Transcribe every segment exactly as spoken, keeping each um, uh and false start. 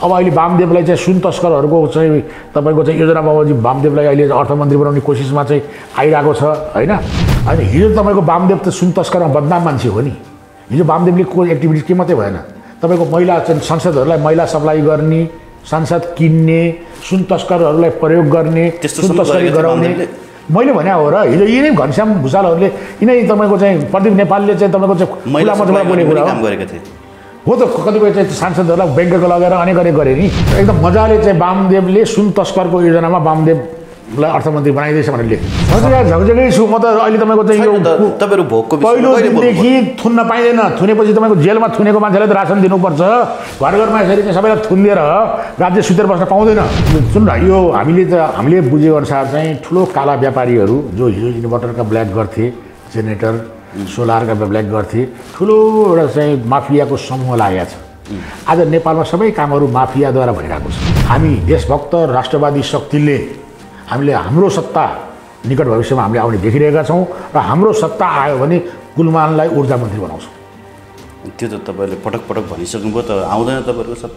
अब अहिले वामदेवलाई चाहिँ सुन तस्करहरूको चाहिँ तपाईँको चाहिँ योजना बाबुजी वामदेवलाई अहिले अर्थमन्त्री बनाउने कोसिसमा चाहिँ आइरहेको छ होइन होइन हिजो तपाईँको वामदेव त सुन तस्करमा बदनाम मान्छे हो नि हिजो वामदेवले को एक्टिभिटी के मात्रै भएन तपाईँको महिला चाहिँ सांसदहरूलाई महिला सप्लाई गर्ने सांसद किन्ने सुन तस्करहरूलाई प्रयोग गर्ने सुन तस्करी गराउने मैले भने हो र हिजो यिनै घनश्याम भुषालहरूले यिनै तपाईँको चाहिँ प्रदीप नेपालले चाहिँ तपाईँको चाहिँ महिला मञ्चबाट बोलेको कुरा हो त कतिपय चाहिँ सांसदहरूलाई ब्याङ्कको लगेर अनेक अनेक गरे नि एकदम मजाले चाहिँ वामदेवले सुन तस्करको योजनामा वामदेवलाई अर्थमन्त्री बनाइदिएछ भनेर लेख्नु झकझकै छु म त अहिले तपाईँको चाहिँ यो तपाईँहरू भोकको पहिलो दिनदेखि थुन्न पाइँदैन थुनेपछि तपाईँको जेलमा थुनेको मान्छेलाई त रासन दिनुपर्छ घर घरमा यसरी चाहिँ सबैलाई थुनिदिएर राज्य सुतेर बस्न पाउँदैन सुन न यो हामीले त हामीले बुझेअनुसार चाहिँ ठुलो काला व्यापारीहरू जो हिजो इन्भर्टरका ब्ल्याक गर्थे जेनेरेटर सोलरका ब्ल्याक गर्थे ठुलो एउटा चाहिँ माफियाको समूह लागेको छ आज नेपालमा सबै कामहरू माफियाद्वारा भइरहेको छ हामी देशभक्त राष्ट्रवादी शक्तिले हामीले हाम्रो सत्ता निकट भविष्यमा हामीले आउने देखिरहेका छौँ र हाम्रो सत्ता आयो भने कुलमानलाई ऊर्जा मन्त्री बनाउँछौँ त्यो त तपाईँले पटक पटक भनिसक्नुभयो त आउँदैन तपाईँहरूको सत्ता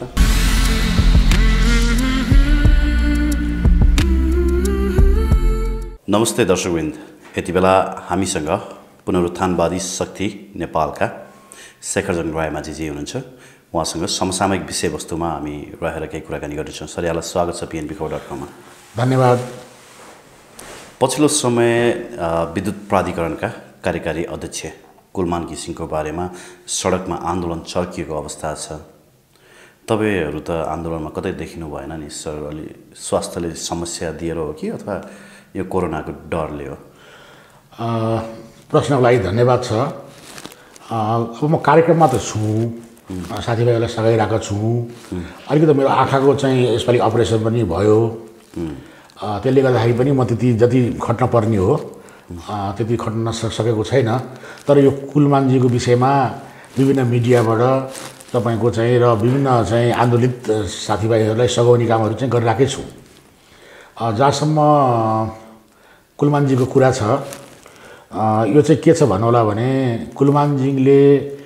नमस्ते दर्शकवृन्द यति बेला हामीसँग पुनरुत्थानवादी शक्ति नेपालका शेखर जङ रायमाझीजी हुनुहुन्छ उहाँसँग समसामयिक विषयवस्तुमा हामी रहेर केही कुराकानी गर्नेछौँ सर यहाँलाई स्वागत छ पिएनबी खबर डट कममा धन्यवाद पछिल्लो समय विद्युत प्राधिकरणका कार्यकारी अध्यक्ष कुलमान घिसिङको बारेमा सडकमा आन्दोलन चर्किएको अवस्था छ तपाईँहरू त आन्दोलनमा कतै देखिनु भएन नि सर अलि स्वास्थ्यले समस्या दिएर हो कि अथवा यो कोरोनाको डरले हो प्रश्नको लागि धन्यवाद छ अब म कार्यक्रममा त छु साथीभाइहरूलाई सघाइरहेको छु अलिकति मेरो आँखाको चाहिँ यसपालि अपरेसन पनि भयो त्यसले गर्दाखेरि पनि म त्यति जति खट्न पर्ने हो त्यति खट्न नसकेको छैन तर यो कुलमानजीको विषयमा विभिन्न मिडियाबाट तपाईँको चाहिँ र विभिन्न चाहिँ आन्दोलित साथीभाइहरूलाई सघाउने कामहरू चाहिँ गरिरहेकै छु जहाँसम्म कुलमानजीको कुरा छ यो चाहिँ के छ भन्नुहोला भने कुलमानजीले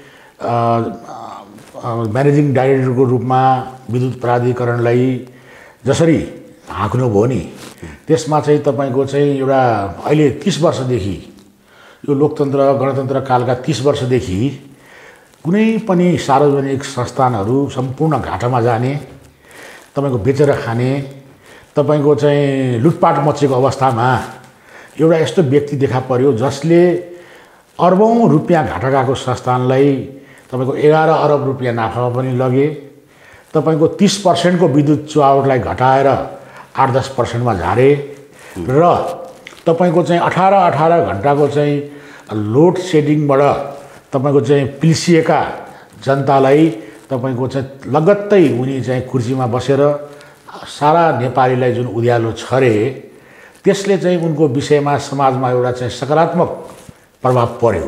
म्यानेजिङ डाइरेक्टरको रूपमा विद्युत प्राधिकरणलाई जसरी हाँक्नुभयो नि त्यसमा चाहिँ तपाईँको चाहिँ एउटा अहिले तीस वर्षदेखि यो लोकतन्त्र गणतन्त्र कालका तीस वर्षदेखि कुनै पनि सार्वजनिक संस्थानहरू सम्पूर्ण घाटामा जाने तपाईँको बेचेर खाने तपाईँको चाहिँ लुटपाट मचेको अवस्थामा एउटा यस्तो व्यक्ति देखा पर्यो जसले अर्बौँ रुपियाँ घाटा गएको संस्थानलाई तपाईँको एघार अरब रुपियाँ नाफामा पनि लगे तपाईँको तीस पर्सेन्टको विद्युत चुहावटलाई घटाएर आठ दस पर्सेन्टमा झारे र तपाईँको चाहिँ अठार अठार घन्टाको चाहिँ लोड सेडिङबाट तपाईँको चाहिँ पिल्सिएका जनतालाई तपाईँको चाहिँ लगत्तै उनी चाहिँ कुर्सीमा बसेर सारा नेपालीलाई जुन उज्यालो छरे त्यसले चाहिँ उनको विषयमा समाजमा एउटा चाहिँ सकारात्मक प्रभाव पर्यो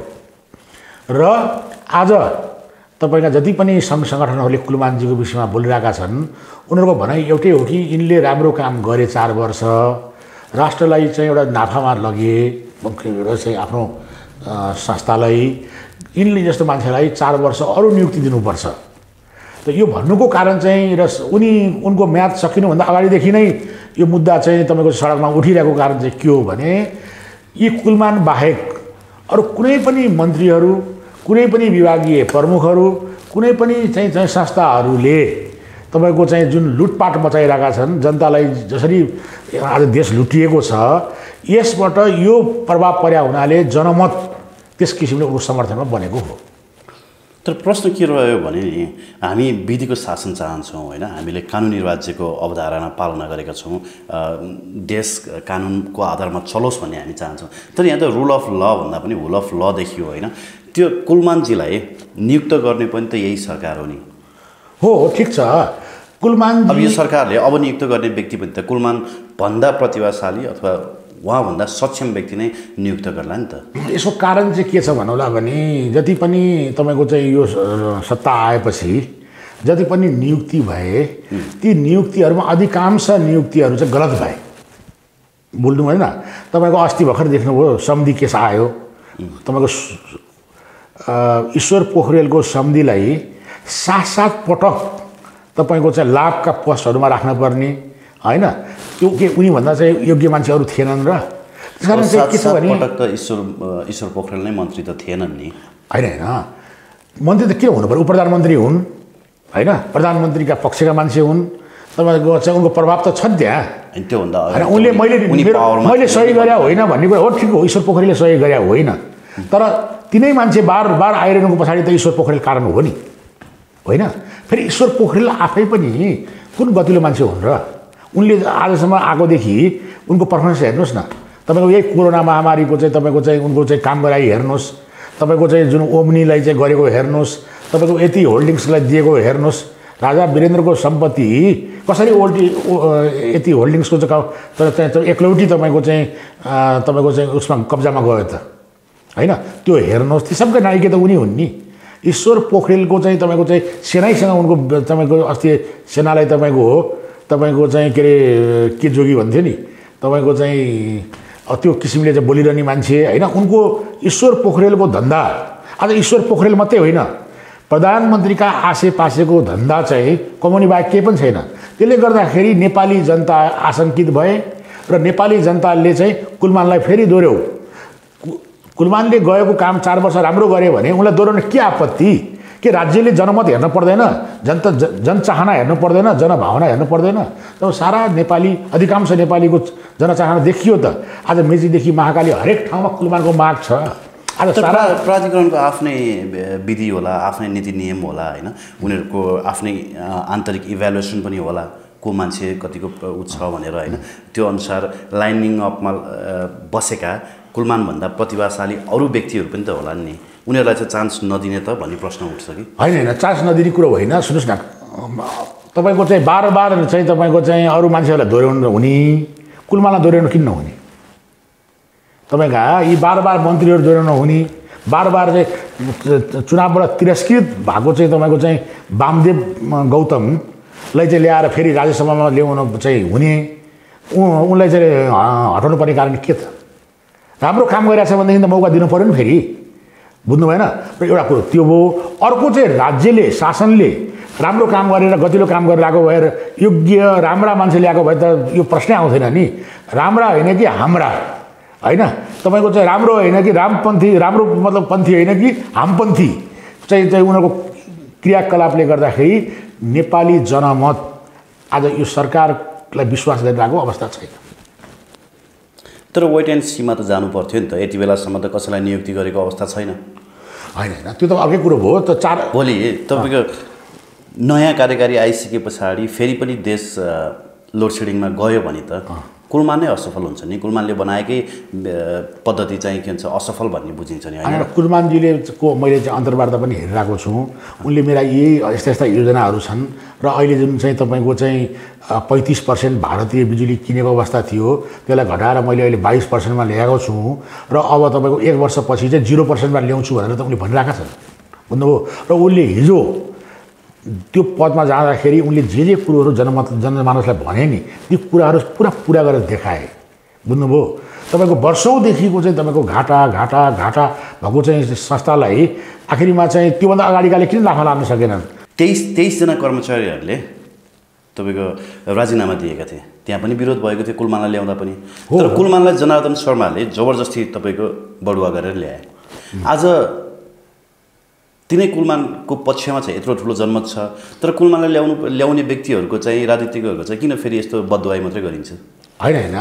र आज तपाईँका जति पनि सङ्घ सङ्गठनहरूले कुलमानजीको विषयमा बोलिरहेका छन् उनीहरूको भनाइ एउटै हो कि यिनले राम्रो काम गरे चार वर्ष राष्ट्रलाई चाहिँ एउटा नाफामा लगे एउटा चाहिँ आफ्नो संस्थालाई यिनले जस्तो मान्छेलाई चार वर्ष अरू नियुक्ति दिनुपर्छ त यो भन्नुको कारण चाहिँ र उनी उनको म्याद सकिनुभन्दा अगाडिदेखि नै यो मुद्दा चाहिँ तपाईँको सडकमा उठिरहेको कारण चाहिँ के हो भने यी कुलमान बाहेक अरू कुनै पनि मन्त्रीहरू कुनै पनि विभागीय प्रमुखहरू कुनै पनि चाहिँ चाहिँ संस्थाहरूले तपाईँको चाहिँ जुन लुटपाट मचाइरहेका छन् जनतालाई जसरी आज देश लुटिएको छ यसबाट यो प्रभाव पर्या हुनाले जनमत त्यस किसिमले उनको समर्थनमा बनेको हो तर प्रश्न के रह्यो भने नि हामी विधिको शासन चाहन्छौँ होइन हामीले कानुनी राज्यको अवधारणा पालना गरेका छौँ देश कानुनको आधारमा चलोस् भन्ने हामी चाहन्छौँ तर यहाँ त रुल अफ ल भन्दा पनि हुल अफ ल देखियो होइन त्यो कुलमानजीलाई नियुक्त गर्ने पनि त यही सरकार हो नि हो ठिक छ कुलमान अब यो सरकारले अब नियुक्त गर्ने व्यक्ति पनि त कुलमान भन्दा प्रतिभाशाली अथवा उहाँभन्दा सक्षम व्यक्ति नै नियुक्त गर्ला नि त यसको कारण चाहिँ के छ भन्नुहोला भने जति पनि तपाईँको चाहिँ यो सत्ता आएपछि जति पनि नियुक्ति भए ती नियुक्तिहरूमा अधिकांश नियुक्तिहरू चाहिँ गलत भए बोल्नु होइन तपाईँको अस्ति भर्खर देख्नुभयो सम्धि केस आयो तपाईँको ईश्वर पोखरेलको सम्धिलाई सात सात पटक तपाईँको चाहिँ लाभका पोस्टहरूमा राख्नुपर्ने होइन त्यो के उनीभन्दा चाहिँ योग्य मान्छेहरू थिएनन् र त्यस कारण चाहिँ के छ भने पटक त ईश्वर ईश्वर पोखरेल नै मन्त्री त थिएनन् नि होइन होइन मन्त्री त के हुनु पर्यो प्रधानमन्त्री हुन् होइन प्रधानमन्त्रीका पक्षका मान्छे हुन् तपाईँको चाहिँ उनको प्रभाव त छ नि त्यहाँ त्योभन्दा होइन उनले मैले मैले सही गरे होइन भन्ने कुरा हो ठिक हो ईश्वर पोखरेलले सही गरे होइन तर तिनै मान्छे बार बार आइरहेको पछाडि त ईश्वर पोखरेल कारण हो नि होइन फेरि ईश्वर पोखरेल आफै पनि कुन गतिलो मान्छे हुन् र उनले आजसम्म आएकोदेखि उनको पर्फर्मेन्स हेर्नुहोस् न तपाईँको यही कोरोना महामारीको चाहिँ तपाईँको चाहिँ उनको चाहिँ काम गराइ हेर्नुहोस् तपाईँको चाहिँ जुन ओम्नीलाई चाहिँ गरेको हेर्नुहोस् तपाईँको यति होल्डिङ्सलाई दिएको हेर्नुहोस् राजा वीरेन्द्रको सम्पत्ति कसरी ओल्टी यति होल्डिङ्सको चाहिँ तर एकलौटी तपाईँको चाहिँ तपाईँको चाहिँ उसमा कब्जामा गयो त होइन त्यो हेर्नुहोस् ती सबका नायिका त उनी हुन् नि ईश्वर पोखरेलको चाहिँ तपाईँको चाहिँ सेनाइसँग उनको तपाईँको अस्ति सेनालाई तपाईँको हो तपाईँको चाहिँ के अरे के जोगी भन्थ्यो नि तपाईँको चाहिँ त्यो किसिमले चाहिँ बोलिरहने मान्छे होइन उनको ईश्वर पोखरेलको धन्दा आज ईश्वर पोखरेल मात्रै होइन प्रधानमन्त्रीका आसेपासेको धन्दा चाहिँ कमाउने बाहेक केही पनि छैन त्यसले गर्दाखेरि नेपाली जनता आशंकित भए र नेपाली जनताले चाहिँ कुलमानलाई फेरि दोहोऱ्याउ कुलमानले गएको काम चार वर्ष राम्रो गरे भने उनलाई दोहोऱ्याउन के आपत्ति के राज्यले जनमत हेर्न पर्दैन जनता जनचाहना हेर्नु पर्दैन जनभावना हेर्नु पर्दैन तब सारा नेपाली अधिकांश नेपालीको जनचाहना देखियो त आज मेचीदेखि महाकाली हरेक ठाउँमा कुलमानको माग छ आज सारा प्राधिकरणको आफ्नै विधि होला आफ्नै नीति नियम होला होइन उनीहरूको आफ्नै आन्तरिक इभ्यालुएसन पनि होला को मान्छे कतिको उ छ भनेर होइन त्यो अनुसार लाइनिङ अपमा बसेका कुलमानभन्दा प्रतिभाशाली अरू व्यक्तिहरू पनि त होला नि उनीहरूलाई चाहिँ चान्स नदिने त भन्ने प्रश्न उठ्छ कि होइन होइन चान्स नदिने कुरो होइन सुन्नुहोस् न तपाईँको चाहिँ बार बार चाहिँ तपाईँको चाहिँ अरू मान्छेहरूलाई दोहोऱ्याउनु हुने कुलमानलाई दोहोऱ्याउनु किन नहुने तपाईँका यी बार बार मन्त्रीहरू दोहोऱ्याउनु हुने बार बार चाहिँ चुनावबाट तिरस्कृत भएको चाहिँ तपाईँको चाहिँ वामदेव गौतमलाई चाहिँ ल्याएर फेरि राज्यसभामा ल्याउनु चाहिँ हुने उनलाई चाहिँ हटाउनु पर्ने कारण के त राम्रो काम गरिरहेछ भनेदेखि त मौका दिनु पऱ्यो नि फेरि बुझ्नु भएन र एउटा कुरो त्यो भयो अर्को चाहिँ राज्यले शासनले राम्रो काम गरेर गतिलो काम गरेर आएको भएर योग्य राम्रा मान्छे ल्याएको भए त यो प्रश्नै आउँथेन नि राम्रा होइन कि हाम्रा होइन तपाईँको चाहिँ राम्रो होइन कि रामपन्थी राम्रो मतलब पन्थी होइन कि हामपन्थी चाहिँ चाहिँ उनीहरूको क्रियाकलापले गर्दाखेरि नेपाली जनमत आज यो सरकारलाई विश्वास गरिरहेको अवस्था छैन तर वेट एन्ड सीमा त जानु पर्थ्यो नि त यति बेलासम्म त कसैलाई नियुक्ति गरेको अवस्था छैन होइन होइन त्यो त अर्कै कुरो भयो त चार भोलि तपाईँको नयाँ कार्यकारी आइसके पछाडि फेरि पनि देश लोड सेडिङमा गयो भने त कुलमान नै असफल हुन्छ नि कुलमानले बनाएकै पद्धति चाहिँ के भन्छ असफल भन्ने बुझिन्छ नि होइन कुलमानजीले को मैले चाहिँ अन्तर्वार्ता पनि हेरिरहेको छु उनले मेरा यही यस्ता यस्ता योजनाहरू छन् र अहिले जुन चाहिँ तपाईँको चाहिँ पैँतिस पर्सेन्ट भारतीय बिजुली किनेको अवस्था थियो त्यसलाई घटाएर मैले अहिले बाइस पर्सेन्टमा ल्याएको छु र अब तपाईँको एक वर्षपछि चाहिँ जिरो पर्सेन्टमा ल्याउँछु भनेर त उनले भनिरहेका छन् बुझ्नुभयो र उनले हिजो त्यो पदमा जाँदाखेरि उनले जे जे कुरोहरू जनमत जनमानसलाई भने नि ती कुराहरू पुरा पुरा गरेर देखाए बुझ्नुभयो तपाईँको वर्षौँदेखिको चाहिँ तपाईँको घाटा घाटा घाटा भएको चाहिँ संस्थालाई आखिरीमा चाहिँ त्योभन्दा अगाडिकाले किन लाफा लाग्न सकेनन् तेइस तेइसजना कर्मचारीहरूले तपाईँको राजीनामा दिएका थिए त्यहाँ पनि विरोध भएको थियो कुलमानलाई ल्याउँदा पनि तर कुलमानलाई जनार्दन शर्माले जबरजस्ती तपाईँको बढुवा गरेर ल्याए आज तिनै कुलमानको पक्षमा चाहिँ यत्रो ठुलो जनमत छ तर कुलमानलाई ल्याउनु ल्याउने व्यक्तिहरूको चाहिँ राजनीतिकहरूको चाहिँ किन फेरि यस्तो बददुवाई मात्रै गरिन्छ होइन होइन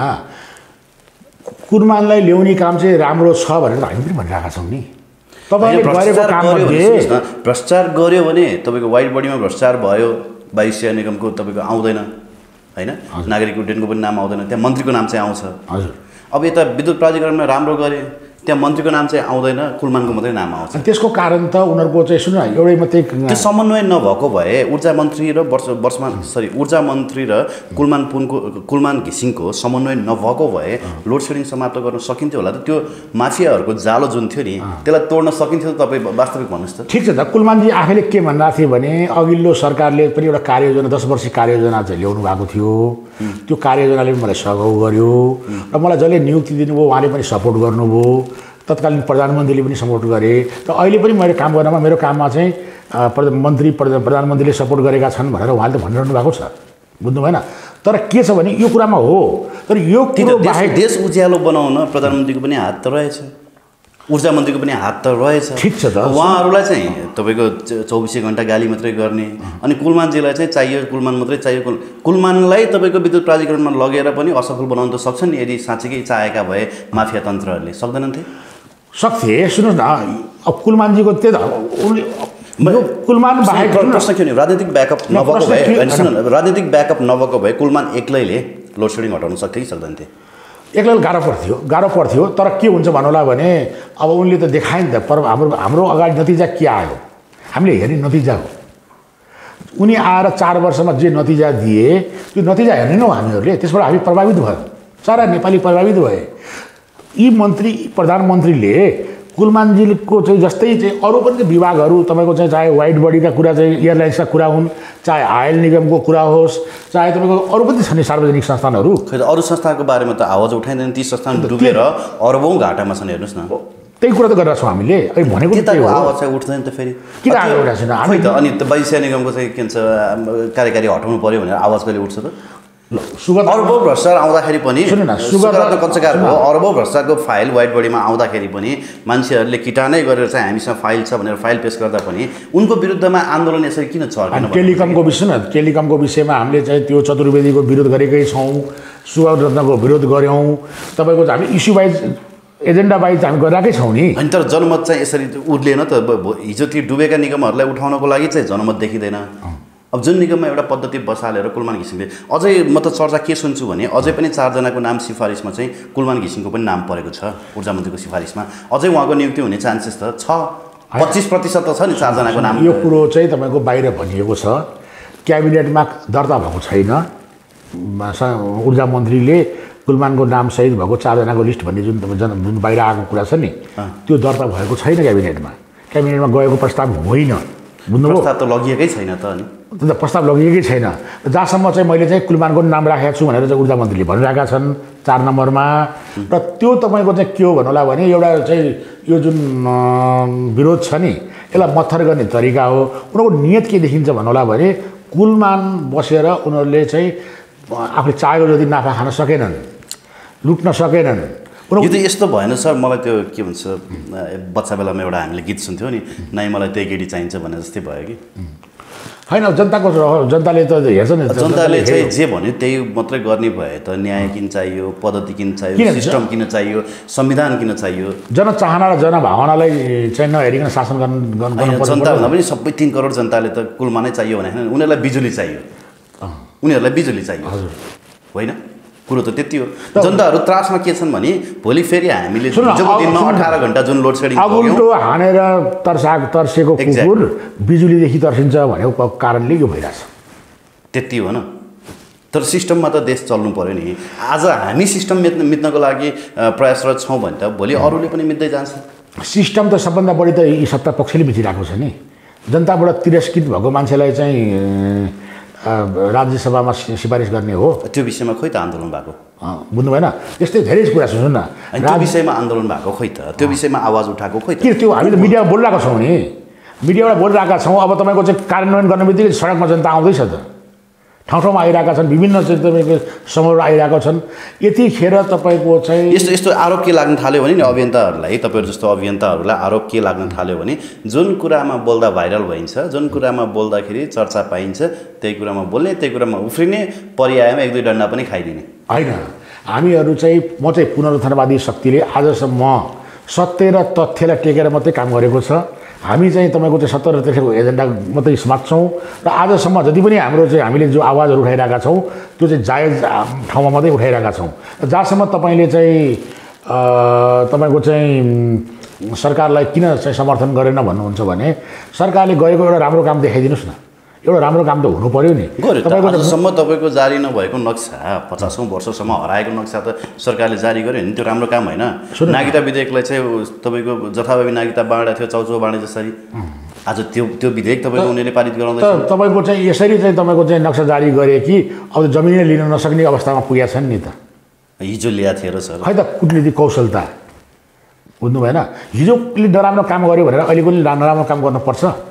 कुलमानलाई ल्याउने काम चाहिँ राम्रो छ भनेर त हामी पनि भनिरहेका छौँ नि तपाईँले गरेको काममध्ये भ्रष्टाचार गर्यो भने तपाईँको वाइड बडीमा भ्रष्टाचार भयो वायुसेना निगमको तपाईँको आउँदैन होइन नागरिक उड्डयनको पनि नाम आउँदैन त्यहाँ मन्त्रीको नाम चाहिँ आउँछ हजुर अब यता विद्युत प्राधिकरणमा राम्रो गरे त्यहाँ मन्त्रीको नाम चाहिँ आउँदैन कुलमानको मात्रै नाम आउँछ त्यसको कारण त उनीहरूको चाहिँ सुन एउटै मात्रै त्यो समन्वय नभएको भए ऊर्जा मन्त्री र वर्ष वर्षमा सरी ऊर्जा मन्त्री र कुलमान पुनको कुलमान घिसिङको समन्वय नभएको भए लोड सेडिङ समाप्त गर्न सकिन्थ्यो होला त त्यो माफियाहरूको जालो जुन थियो नि त्यसलाई तोड्न सकिन्थ्यो त तपाईँ वास्तविक भन्नुहोस् त ठिक छ त कुलमानजी आफैले के भनिरहेको थियो भने अघिल्लो सरकारले पनि एउटा कार्ययोजना दस वर्ष कार्ययोजना चाहिँ ल्याउनु भएको थियो त्यो कार्ययोजनाले पनि मलाई सघाउ गर्यो र मलाई जसले नियुक्ति दिनुभयो उहाँले पनि सपोर्ट गर्नुभयो तत्कालीन प्रधानमन्त्रीले पनि सपोर्ट गरे र अहिले पनि मैले काम गर्नमा मेरो काममा चाहिँ मन्त्री प्रधानमन्त्रीले सपोर्ट गरेका छन् भनेर उहाँले त भनिरहनु भएको छ, बुझ्नु भएन। तर के छ भने यो कुरामा हो, तर यो कुरो बाहेक देश उज्यालो बनाउन प्रधानमन्त्रीको पनि हात त रहेछ, ऊर्जा मन्त्रीको पनि हात त रहेछ। ठिक छ त, उहाँहरूलाई चाहिँ तपाईँको चौबिसै घन्टा गाली मात्रै गर्ने, अनि कुलमानजीलाई चाहिँ चाहियो कुलमान मात्रै चाहियो। कुल कुलमानलाई तपाईँको विद्युत प्राधिकरणमा लगेर पनि असफल बनाउन त सक्छन् यदि साँच्चीकै चाहेका भए माफिया तन्त्रहरूले, सक्दैनन् थिए? सक्थे। सुन्नुहोस् न, अब कुलमानजीको त्यही त कुलमान बाहेक प्रश्न के हो, राजनीतिक ब्याकअप नभएको भए राजनीतिक ब्याकअप नभएको भए कुलमान एक्लैले लोड सेडिङ हटाउन सक्थे कि सक्दैन थिए? एक्लै गाह्रो पर्थ्यो, गाह्रो पर्थ्यो। तर के हुन्छ भन्नुलाई भने अब उनले त देखायो नि त, पर हाम्रो हाम्रो अगाडि नतिजा के आयो हामीले हेर्ने नतिजा हो। उनी आएर चार वर्षमा जे नतिजा दिए त्यो नतिजा हेर्नेनौँ हामीहरूले, त्यसबाट हामी प्रभावित भयो, सारा नेपाली प्रभावित भए। यी मन्त्री प्रधानमन्त्रीले कुलमानजीको चाहिँ जस्तै चाहिँ अरू पनि विभागहरू तपाईँको चाहिँ चाहे वाइड बडीका कुरा चाहिँ एयरलाइन्सका कुरा हुन्, चाहे आयल निगमको कुरा होस्, चाहे तपाईँको अरू पनि छन् सार्वजनिक संस्थानहरू। खै त अरू संस्थाको बारेमा त आवाज उठाइँदैन, ती संस्थान डुबेर अरबौँ घाटामा छन्, हेर्नुहोस् न। त्यही कुरा त गरेर छौँ हामीले, अहिले भनेको त्यताको आवाज चाहिँ उठ्दैन त फेरि किन आएको छैन हामी त? अनि त वायुसेना निगमको चाहिँ के भन्छ कार्यकारी हटाउनु पऱ्यो भनेर आवाज कहिले उठ्छ त? सुगत अरबौँ भ्रष्टाचार आउँदाखेरि पनि सुन्नु न, सुगत पत्रकारको अरबौँ भ्रष्टाचारको फाइल वाइट बडीमा आउँदाखेरि पनि मान्छेहरूले किटानै गरेर चाहिँ हामीसँग फाइल छ भनेर फाइल पेश गर्दा पनि उनको विरुद्धमा आन्दोलन यसरी किन चर्केन? टेलिकमको विषय न, टेलिकमको विषयमा हामीले चाहिँ त्यो चतुर्वेदीको विरोध गरेकै छौँ, सुगत रत्नको विरोध गऱ्यौँ, तपाईँको हामी इस्यु वाइज एजेन्डा वाइज हामी गरिरहेकै छौँ नि। अनि तर जनमत चाहिँ यसरी उर्लिएन त, हिजो ती डुबेका निगमहरूलाई उठाउनको लागि चाहिँ जनमत देखिँदैन। अब जुन निगममा एउटा पद्धति बसालेर कुलमान घिसिङले, अझै म त चर्चा के सुन्छु भने अझै पनि चारजनाको नाम सिफारिसमा चाहिँ कुलमान घिसिङको पनि नाम परेको छ ऊर्जा मन्त्रीको सिफारिसमा, अझै उहाँको नियुक्ति हुने चान्सेस त छ, पच्चिस प्रतिशत त छ नि चारजनाको नाम। यो कुरो चाहिँ तपाईँको बाहिर भनिएको छ, क्याबिनेटमा दर्ता भएको छैन। ऊर्जा मन्त्रीले कुलमानको नाम सहित भएको चारजनाको लिस्ट भन्ने जुन जन जुन बाहिर आएको कुरा छ नि, त्यो दर्ता भएको छैन क्याबिनेटमा। क्याबिनेटमा गएको प्रस्ताव होइन, बुझ्नुभयो? प्रस्ताव त लगिएकै छैन त, अनि त्यो प्रस्ताव लगिएकै छैन। जहाँसम्म चाहिँ मैले चाहिँ कुलमानको नाम राखेको छु भनेर चाहिँ ऊर्जा मन्त्रीले भनिरहेका छन् चार नम्बरमा। र त्यो तपाईँको चाहिँ के हो भन्नुलाई भने एउटा चाहिँ यो जुन विरोध छ नि यसलाई मत्थर गर्ने तरिका हो। उनीहरूको नियत के देखिन्छ भन्नुलाई भने कुलमान बसेर उनीहरूले चाहिँ आफूले चाहेको जति नाफा खान सकेनन्, लुट्न सकेनन्। यो त यस्तो भएन सर, मलाई त्यो के भन्छ बच्चा बेलामा एउटा हामीले गीत सुन्थ्यौँ नि, नाइ मलाई त्यही केटी चाहिन्छ भने जस्तै भयो कि होइन। जनताको जनताले त हेर्छ नि, जनताले चाहिँ जे भन्यो त्यही मात्रै गर्ने भए त न्याय किन चाहियो, पद्धति किन चाहियो, सिस्टम किन चाहियो, संविधान किन चाहियो? जनचाहना र जनभावनालाई चाहिँ नहेरिकन शासन गर्नु गर्नु जनताभन्दा पनि सबै तिन करोड जनताले त कुलमानै चाहियो भने होइन, उनीहरूलाई बिजुली चाहियो, उनीहरूलाई बिजुली चाहियो होइन? कुरो त त्यति हो। जनताहरू त्रासमा के छन् भने भोलि फेरि हामीले हिजोको दिनमा अठार घन्टा जुन लोड सेडिङ उल्टो हानेर तर्सा तर्सेको कुकुर बिजुलीदेखि तर्सिन्छ भनेको कारणले यो भइरहेछ, त्यति हो न। तर सिस्टममा त देश चल्नु पऱ्यो नि। आज हामी सिस्टम मिच्न मिच्नको लागि प्रयासरत छौँ भने त भोलि अरूले पनि मिच्दै जान्छ। सिस्टम त सबभन्दा बढी त यी सत्ता पक्षले मिचिरहेको छ नि। जनताबाट तिरस्कृत भएको मान्छेलाई चाहिँ राज्यसभामा सिफारिस गर्ने हो, त्यो विषयमा खोइ त आन्दोलन भएको, बुझ्नु भएन? यस्तै धेरै कुरा सुन्नु न, त्यो विषयमा आन्दोलन भएको खोइ त, त्यो विषयमा आवाज उठाएको खोइ त? के त्यो हामी त मिडियामा बोलिरहेको छौँ नि, मिडियाबाट बोलिरहेका छौँ। अब तपाईँको चाहिँ कार्यान्वयन गर्ने बित्तिकै सडकमा जनता आउँदैछ त, ठाउँ ठाउँमा आइरहेका छन्, विभिन्न चाहिँ तपाईँको समूहहरू आइरहेका छन्। यतिखेर तपाईँको चाहिँ यस्तो यस्तो आरोप के लाग्न थाल्यो भने नि अभियन्ताहरूलाई, तपाईँहरू जस्तो अभियन्ताहरूलाई आरोप के लाग्न थाल्यो भने जुन कुरामा बोल्दा भाइरल भइन्छ, जुन कुरामा बोल्दाखेरि चर्चा पाइन्छ, त्यही कुरामा बोल्ने, त्यही कुरामा उफ्रिने, पर्यायमा एक दुई डन्डा पनि खाइदिने होइन। हामीहरू चाहिँ म चाहिँ पुनरुत्थानवादी शक्तिले आजसम्म सत्य र तथ्यलाई टेकेर मात्रै काम गरेको छ। हामी चाहिँ तपाईँको चाहिँ सत्तर र त्यसको एजेन्डा मात्रै समात्छौँ र आजसम्म जति पनि हाम्रो चाहिँ हामीले जो आवाजहरू उठाइरहेका छौँ त्यो चाहिँ जायज ठाउँमा मात्रै उठाइरहेका छौँ। जहाँसम्म तपाईँले चाहिँ तपाईँको चाहिँ सरकारलाई किन चाहिँ समर्थन गरेन भन्नुहुन्छ भने सरकारले गरेको एउटा राम्रो काम देखाइदिनुहोस् न, एउटा राम्रो काम त हुनु पऱ्यो नि। तपाईँको आजसम्म तपाईँको जारी नभएको नक्सा, पचासौँ वर्षसम्म हराएको नक्सा त सरकारले जारी गर्यो भने त्यो राम्रो काम होइन। नागरिकता विधेयकलाई चाहिँ तपाईँको जथाभावी नागरिकता बाँडा थियो, चाउचाउ बाँडे जसरी, आज त्यो त्यो विधेयक तपाईँको उनीहरूले पारित गराउँदैछ। तपाईँको चाहिँ यसरी चाहिँ तपाईँको चाहिँ नक्सा जारी गरे कि अब जमिनै लिन नसक्ने अवस्थामा पुगेका छन् नि त। हिजो ल्याएको थियो र सर, खै त कुटनीतिक कौशलता, बुझ्नु भएन? हिजोले नराम्रो काम गर्यो भनेर अहिले पनि नराम्रो काम गर्नुपर्छ?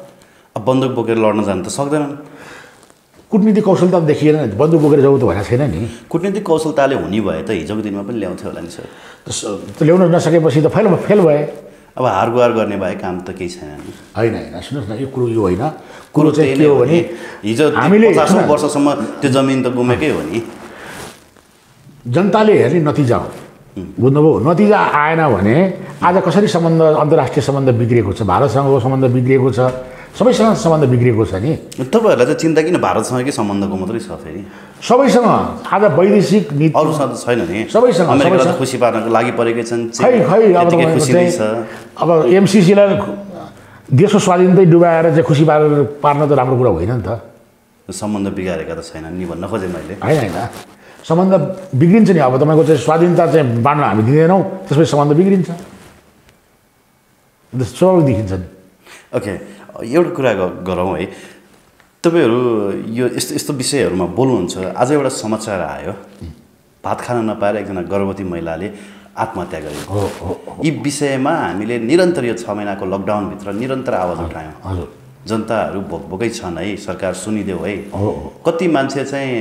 अब बन्दुक बोकेर लड्न जान त सक्दैनन्। कूटनीतिक कौशलता देखिएन नि, बन्दुक बोकेर जाऊ त भनेको छैन नि। कूटनीतिक कौशलताले हुने भए त हिजोको दिनमा पनि ल्याउँथ्यो होला नि सर। त ल्याउन नसकेपछि त फेल फेल भए। अब हारगुहार गर्ने भए काम त केही छैन नि। होइन होइन सुन्नुहोस् न, यो कुरो यो होइन, कुरो चाहिँ के हो भने हिजो हामीले पचासौँ वर्षसम्म त्यो जमिन त गुमेकै हो नि। जनताले हेर्ने नतिजा हो, बुझ्नुभयो। नतिजा आएन भने आज कसरी सम्बन्ध अन्तर्राष्ट्रिय सम्बन्ध बिग्रिएको छ, भारतसँगको सम्बन्ध बिग्रिएको छ, सबैसँग सम्बन्ध बिग्रिएको छ नि। तपाईँहरूलाई चाहिँ चिन्ता किन भारतसँगकै सम्बन्धको मात्रै छ फेरि? सबैसँग आज वैदेशिक नीति अरूसँग त छैन नि। सबैसँग अमेरिकालाई खुसी पार्नको लागि परेकै छन्। खै खै अब खुसी नै छ। अब एमसिसीलाई देशको स्वाधीनता डुबाएर चाहिँ खुसी पारेर पार्न त राम्रो कुरा होइन नि त। सम्बन्ध बिगारेका त छैनन् नि भन्न खोजेँ मैले। होइन होइन, सम्बन्ध बिग्रिन्छ नि। अब तपाईँको चाहिँ स्वाधीनता चाहिँ बाँड्न हामी दिँदैनौँ, त्यसपछि सम्बन्ध बिग्रिन्छ, स्वाभाविक देखिन्छ नि। ओके, एउटा कुरा गरौँ है। तपाईँहरू यो यस्तो यस्तो विषयहरूमा बोल्नुहुन्छ। आज एउटा समाचार आयो, भात खान नपाएर एकजना गर्भवती महिलाले आत्महत्या गरे। हो हो। यी विषयमा हामीले निरन्तर यो छ महिनाको लकडाउनभित्र निरन्तर आवाज उठायौँ। हजुर, जनताहरू भोकभोकै छन् है, सरकार सुनिदेऊ है। हो। कति मान्छे चाहिँ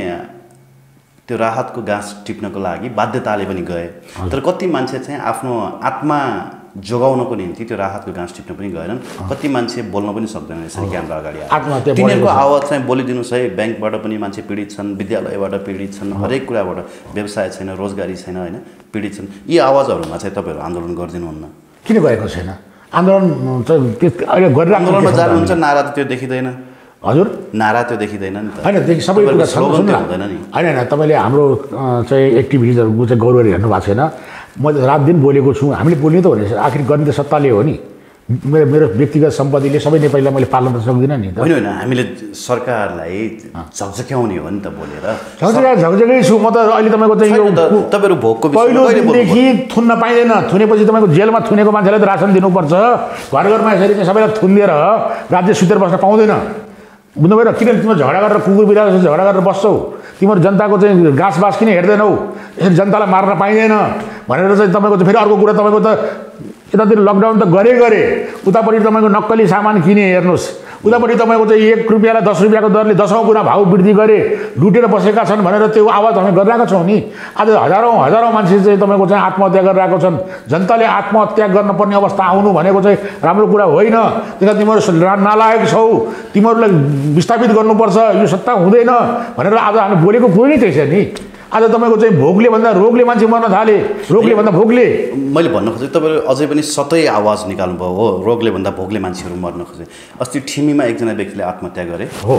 त्यो राहतको गाँस टिप्नको लागि बाध्यताले पनि गए, तर कति मान्छे चाहिँ आफ्नो आत्मा जोगाउनको निम्ति त्यो राहतको गाँस टिप्न पनि गएनन्। कति मान्छे बोल्न पनि सक्दैनन् यसरी क्यामेरा अगाडि आएर। तिनीहरूको आवाज चाहिँ बोलिदिनुहोस् है। ब्याङ्कबाट पनि मान्छे पीडित छन्, विद्यालयबाट पीडित छन्, हरेक कुराबाट, व्यवसाय छैन, रोजगारी छैन, होइन, पीडित छन्। यी आवाजहरूमा चाहिँ तपाईँहरू आन्दोलन गरिदिनुहुन्न? किन गएको छैन आन्दोलन? चाहिँ अहिले गरेर आन्दोलनमा जानुहुन्छ, नारा त त्यो देखिँदैन। हजुर, नारा त्यो देखिँदैन नि त। होइन, देखि सबै कुरा हुँदैन नि। होइन होइन, तपाईँले हाम्रो चाहिँ एक्टिभिटिजहरू चाहिँ गौरव हेर्नु भएको छैन। मैले रात दिन बोलेको छु। हामीले बोल्ने त हो नि, आखिर गर्ने त सत्ताले हो नि। मेरो मेरो व्यक्तिगत सम्पत्तिले सबै नेपालीलाई मैले पाल्न त सक्दिनँ नि। होइन होइन, हामीले सरकारलाई झकझक्याउने हो नि त बोलेर। झकझक्या झकझकै छु म त। अहिले तपाईँको चाहिँ यो तपाईँहरू भोकको पहिलो दिनदेखि थुन्न पाइँदैन। थुनेपछि तपाईँको जेलमा थुनेको मान्छेलाई त रासन दिनुपर्छ। घर घरमा यसरी चाहिँ सबैलाई थुनिदिएर राज्य सुतेर बस्न पाउँदैन, बुझ्नुभयो? किन तिम्रो झगडा गरेर कुकुर बिरालो झगडा गरेर बस्छौ? तिमीहरू जनताको चाहिँ घाँस बास किन हेर्दैनौ? यसरी जनतालाई मार्न पाइँदैन भनेर चाहिँ तपाईँको चाहिँ फेरि अर्को कुरा, तपाईँको त यतातिर लकडाउन त गरे गरे, उतापट्टि तपाईँको नक्कली सामान किने हेर्नुहोस्, उतापट्टि तपाईँको चाहिँ एक रुपियाँलाई दस रुपियाँको दरले दसौँ गुणा भाउ वृद्धि गरे, लुटेर बसेका छन् भनेर त्यो आवाज हामी गरिरहेका छौँ नि। आज हजारौँ हजारौँ मान्छे चाहिँ तपाईँको चाहिँ आत्महत्या गरिरहेको छन्। जनताले आत्महत्या गर्नुपर्ने अवस्था आउनु भनेको चाहिँ राम्रो कुरा होइन। त्यसमा तिमीहरू नालायक छौ, तिमीहरूलाई विस्थापित गर्नुपर्छ, यो सत्ता हुँदैन भनेर आज हामी बोलेको कुरो नै त्यसै नि। आज तपाईँको चाहिँ भोकले भन्दा रोगले मान्छे मर्न थाले, रोगले भन्दा भोकले। मैले भन्न खोजेँ तपाईँले अझै पनि सतै आवाज निकाल्नुभयो हो, रोगले भन्दा भोकले मान्छेहरू मर्न खोजे। अस्ति ठिमीमा एकजना व्यक्तिले आत्महत्या गरे हो,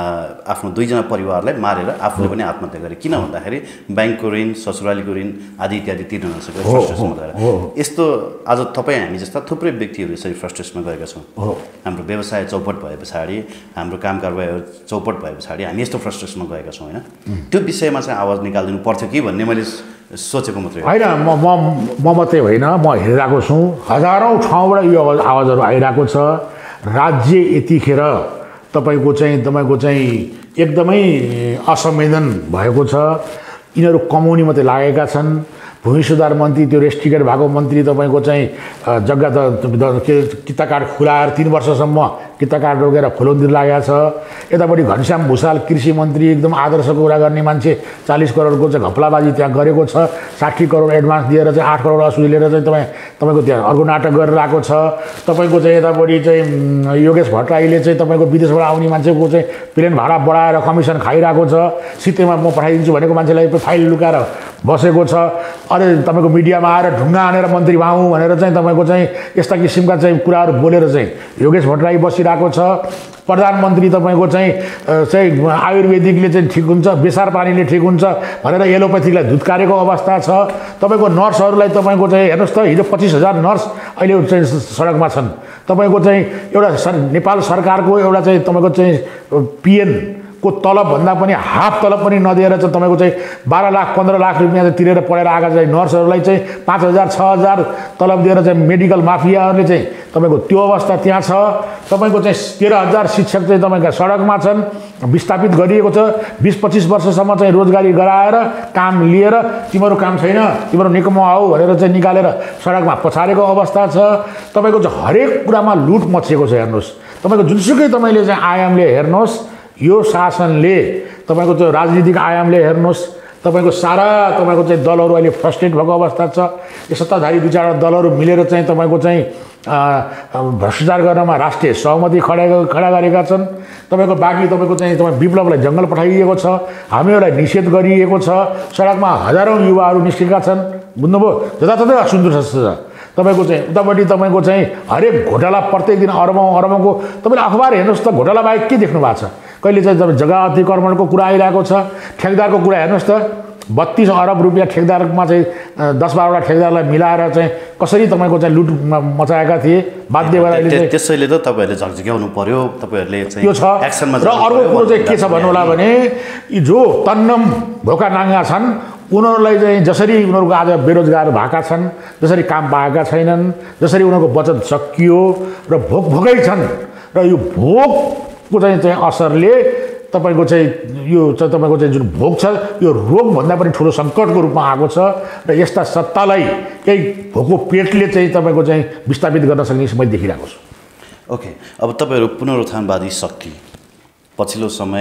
आफ्नो दुईजना परिवारलाई मारेर आफूले पनि आत्महत्या गरे। किन भन्दाखेरि ब्याङ्कको ऋण, ससुरालीको ऋण आदि इत्यादि तिर्न नसकेर फ्रस्ट्रेसनमा गएर। यस्तो आज तपाईँ हामी जस्ता थुप्रै व्यक्तिहरू यसरी फ्रस्ट्रेसनमा गएका छौँ। हाम्रो व्यवसाय चौपट भए पछाडि, हाम्रो काम कारबाहीहरू चौपट भए पछाडि हामी यस्तो फ्रस्ट्रेसनमा गएका छौँ, होइन? त्यो विषयमा चाहिँ आवाज निकालिदिनु पर्थ्यो कि भन्ने मैले सोचेको मात्रै होइन। म म म मात्रै होइन, म हेरिरहेको छु, हजारौँ ठाउँबाट यो आवाजहरू आइरहेको छ। राज्य यतिखेर तपाईँको चाहिँ तपाईँको चाहिँ एकदमै असंवेदन भएको छ। यिनीहरू कमाउने मात्रै लागेका छन्। भूमि सुधार मन्त्री, त्यो रेस्ट्रिकेट भएको मन्त्री तपाईँको चाहिँ जग्गा त के किता काठ खुलाएर तिन वर्षसम्म किता काठ रोकेर खोलोन्तिर लागेको छ। यतापट्टि घनश्याम भूषाल कृषि मन्त्री, एकदम आदर्शको कुरा गर्ने मान्छे, चालिस करोडको चाहिँ घपलाबाजी त्यहाँ गरेको छ। साठी करोड एडभान्स दिएर चाहिँ आठ करोड असुली लिएर चाहिँ तपाईँ तपाईँको त्यहाँ अर्को नाटक गरेर आएको छ। तपाईँको चाहिँ यतापट्टि चाहिँ योगेश भट्टराईले चाहिँ तपाईँको विदेशबाट आउने मान्छेको चाहिँ प्लेन भाडा बढाएर कमिसन खाइरहेको छ। सित्तैमा म पठाइदिन्छु भनेको मान्छेलाई फाइल लुकाएर बसेको छ। अरे तपाईँको मिडियामा आएर ढुङ्गा हानेर मन्त्री भाउँ भनेर चाहिँ तपाईँको चाहिँ यस्ता किसिमका चाहिँ कुराहरू बोलेर चाहिँ योगेश भट्टराई बसिरहेको छ। प्रधानमन्त्री तपाईँको चाहिँ चाहिँ आयुर्वेदिकले चाहिँ ठिक हुन्छ, बेसार पानीले ठिक हुन्छ भनेर एलोपेथीलाई धुत्कारेको अवस्था छ। तपाईँको नर्सहरूलाई तपाईँको चाहिँ हेर्नुहोस् त, हिजो पच्चिस हजार नर्स अहिले चाहिँ सडकमा छन्। तपाईँको चाहिँ एउटा सर नेपाल सरकारको एउटा चाहिँ तपाईँको चाहिँ पिएन को तलब भन्दा पनि हाफ तलब पनि नदिएर चाहिँ तपाईँको चाहिँ बाह्र लाख पन्ध्र लाख रुपियाँ चाहिँ तिरेर पढेर आएका चाहिँ नर्सहरूलाई चाहिँ पाँच हजार छ हजार तलब दिएर चाहिँ मेडिकल माफियाहरूले चाहिँ तपाईँको त्यो अवस्था त्यहाँ छ। तपाईँको चाहिँ तेह्र हजार शिक्षक चाहिँ तपाईँका सडकमा छन्, विस्थापित गरिएको छ। बिस पच्चिस वर्षसम्म चाहिँ रोजगारी गराएर काम लिएर तिम्रो काम छैन, तिम्रो निकम्मा आऊ भनेर चाहिँ निकालेर सडकमा पछारेको अवस्था छ। तपाईँको चाहिँ हरेक कुरामा लुट मचिएको छ। हेर्नुहोस्, तपाईँको जुनसुकै तपाईँले चाहिँ आयामले हेर्नुहोस्, यो शासनले तपाईँको त्यो राजनीतिक आयामले हेर्नुहोस्, तपाईँको सारा तपाईँको चाहिँ दलहरू अहिले फ्रस्ट्रेट भएको अवस्था छ। यो सत्ताधारी दुई चारवटा दलहरू मिलेर चाहिँ तपाईँको चाहिँ भ्रष्टाचार गर्नमा राष्ट्रिय सहमति खडा खडा गरेका छन्। तपाईँको बाँकी तपाईँको चाहिँ तपाईँ विप्लवलाई जङ्गल पठाइएको छ, हामीहरूलाई निषेध गरिएको छ, सडकमा हजारौँ युवाहरू निस्केका छन्, बुझ्नुभयो? जताततै असन्तुष्ट छ तपाईँको चाहिँ। उतापट्टि तपाईँको चाहिँ हरेक घोटाला प्रत्येक दिन अरबौँ अरबौँको तपाईँले अखबार हेर्नुहोस् त, घोटाला बाहेक के देख्नु भएको छ? कहिले चाहिँ तपाईँ जग्गा अतिक्रमणको कुरा आइरहेको छ, ठेकदारको कुरा हेर्नुहोस् त, बत्तीस अरब रुपियाँ ठेकदारमा चाहिँ दस बाह्रवटा ठेकदारलाई मिलाएर चाहिँ कसरी तपाईँको चाहिँ लुट मचाएका थिए, बाध्य भएर अहिले त्यसैले त तपाईँहरूले झक्झक्याउनु पर्यो, तपाईँहरूले चाहिँ यो छ। र अर्को कुरो चाहिँ के छ भन्नु होला भने जो तन्नम भोका नाङ्गा छन् उनीहरूलाई चाहिँ जसरी उनीहरूको आज बेरोजगार भएका छन्, जसरी काम पाएका छैनन्, जसरी उनीहरूको बचत सकियो र भोक भोकै छन्, र यो भोकको चाहिँ चाहिँ असरले तपाईँको चाहिँ यो चाहिँ तपाईँको चाहिँ जुन भोक छ यो रोगभन्दा पनि ठुलो सङ्कटको रूपमा आएको छ। र यस्ता सत्तालाई केही भोको पेटले चाहिँ तपाईँको चाहिँ विस्थापित गर्न सक्ने मैले देखिरहेको छु। ओके, अब तपाईँहरू पुनरुत्थानवादी शक्ति, पछिल्लो समय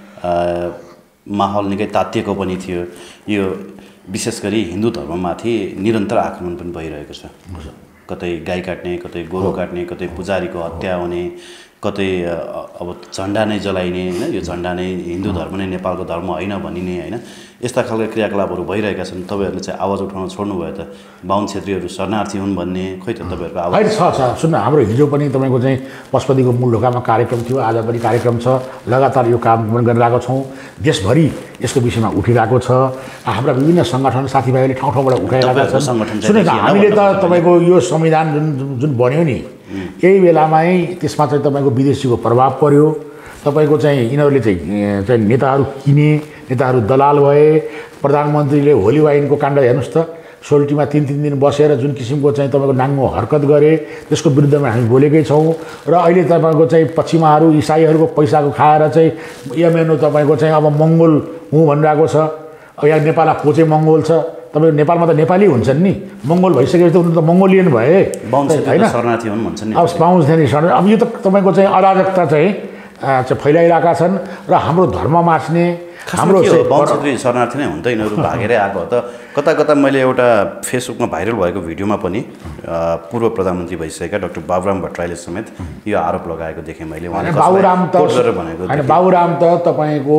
माहौल निकै तातिएको पनि थियो, यो विशेष गरी हिन्दू धर्ममाथि निरन्तर आक्रमण पनि भइरहेको छ। कतै गाई काट्ने, कतै गोरु काट्ने, कतै पुजारीको हत्या हुने, कतै अब झन्डा नै जलाइने, होइन, यो झन्डा नै हिन्दू धर्म नै नेपालको धर्म होइन भनिने, होइन, यस्ता खालका क्रियाकलापहरू भइरहेका छन्। तपाईँहरूले चाहिँ आवाज उठाउन छोड्नुभयो त, बाहुन क्षेत्रीहरू शरणार्थी हुन् भन्ने, खोइ त तपाईँहरूको आवाज छ छ सुन्नु, हाम्रो हिजो पनि तपाईँको चाहिँ पशुपतिको मूल ढोकामा कार्यक्रम थियो, आज पनि कार्यक्रम छ, लगातार यो काम गरिरहेको छौँ, देशभरि यसको विषयमा उठिरहेको छ। हाम्रा विभिन्न सङ्गठन साथीभाइहरूले ठाउँ ठाउँबाट उठाइरहेका छन्। सुने हामीले त तपाईँको यो संविधान जुन जुन बन्यो नि यही बेलामै त्यसमा चाहिँ तपाईँको विदेशीको प्रभाव पर्यो, तपाईँको चाहिँ यिनीहरूले चाहिँ चाहिँ नेताहरू किने, नेताहरू दलाल भए। प्रधानमन्त्रीले होली वाइनको काण्ड हेर्नुहोस् त, सोल्टीमा तिन तिन दिन बसेर जुन किसिमको चाहिँ तपाईँको नाङ्गो हरकत गरे त्यसको विरुद्धमा हामी बोलेकै छौँ। र अहिले तपाईँको चाहिँ पश्चिमाहरू इसाईहरूको पैसाको खाएर चाहिँ यमेनो तपाईँको चाहिँ अब मङ्गोल हुँ भनिरहेको छ। अब यहाँ नेपालमा को चाहिँ मङ्गोल छ? तपाईँ नेपालमा त नेपाली हुन्छन् नि, मङ्गोल भइसकेपछि त उनीहरू त मङ्गोलियन भए होइन, शरणार्थी हुन् भन्छन् नि। अब पाउँछन् शरण। अब यो त तपाईँको चाहिँ अराजकता चाहिँ चाहिँ फैलाइरहेका छन् र हाम्रो धर्म मास्ने हाम्रो वंशोत्तरी शरणार्थी नै हुन्छ, यिनीहरू भागेरै आएको हो त। कता कता मैले एउटा फेसबुकमा भाइरल भएको भिडियोमा पनि पूर्व प्रधानमन्त्री भइसकेका डाक्टर बाबुराम भट्टराईले समेत यो आरोप लगाएको देखेँ मैले। बाबुराम त होइन, बाबुराम त तपाईँको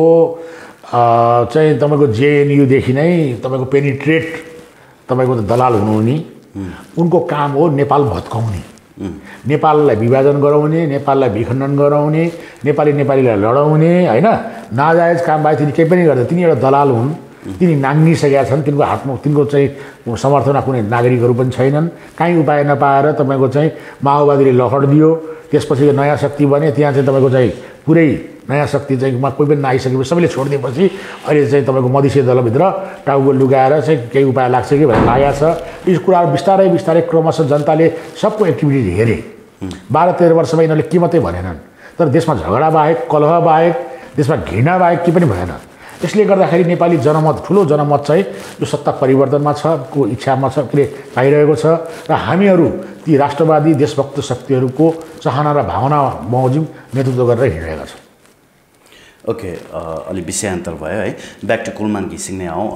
चाहिँ तपाईँको जेएनयुदेखि नै तपाईँको पेनिट्रेट तपाईँको त दलाल हुनु नि, उनको काम हो नेपाल भत्काउने, नेपाललाई विभाजन गराउने, नेपाललाई विखण्डन गराउने, नेपाली नेपालीलाई लडाउने, होइन, नाजायज काम बाहेक तिनी केही पनि गर्दैन। तिनी एउटा दलाल हुन्, तिनी नाङ्गिसकेका छन्, तिनको हातमा तिनको चाहिँ समर्थनमा कुनै नागरिकहरू पनि छैनन्। काहीँ उपाय नपाएर तपाईँको चाहिँ माओवादीले लखड दियो, त्यसपछि नयाँ शक्ति बने, त्यहाँ चाहिँ तपाईँको चाहिँ पुरै नयाँ शक्ति चाहिँ कोही पनि नआइसकेपछि सबैले छोडिदिएपछि अहिले चाहिँ तपाईँको मधेसी दलभित्र टाउको लुगाएर चाहिँ केही उपाय लाग्छ कि भन्ने लागेको छ। यी कुराहरू बिस्तारै बिस्तारै क्रमशः जनताले सबको एक्टिभिटी हेरे। बाह्र तेह्र वर्षमा यिनीहरूले के मात्रै भनेनन्, तर देशमा झगडा बाहेक, कलह बाहेक, देशमा घृणा बाहेक के पनि भएन। यसले गर्दाखेरि नेपाली जनमत, ठुलो जनमत चाहिँ यो सत्ता परिवर्तनमा छ को इच्छामा छ के पाइरहेको छ। र हामीहरू ती राष्ट्रवादी देशभक्त शक्तिहरूको चाहना र भावना बमोजिम नेतृत्व गरेर हिँडिरहेका छौँ। ओके, अलि विषयान्तर भयो है, ब्याक टु कुलमान घिसिङ नै आउँ।